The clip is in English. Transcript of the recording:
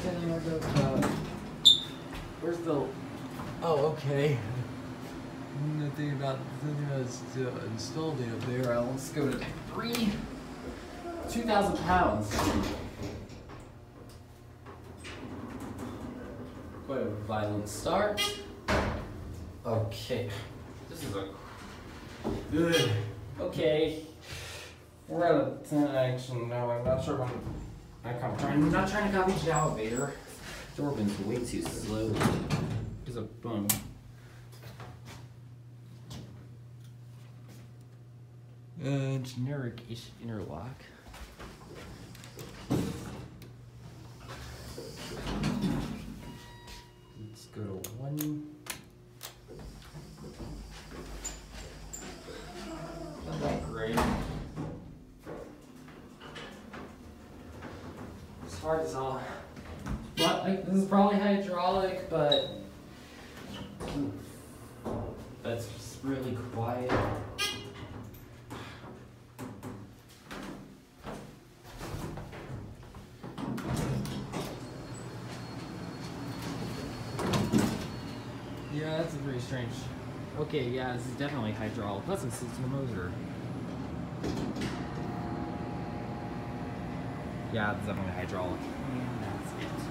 Where's the... Oh, okay. The thing about that's installed up there, let's go to 2,000 pounds. Quite a violent start. Okay. This is a... Good. Okay. We're out of 10 action now. I'm not sure when I'm not trying to copy the elevator. Door opens way too slowly. There's a bum. Generic-ish interlock. Let's go to 1. Not that great. It's hard as all. But like, this is probably hydraulic, but that's just really quiet. Yeah, that's a very strange. Okay, yeah, this is definitely hydraulic. Plus, it's the motor. Yeah, it's definitely hydraulic. And that's it.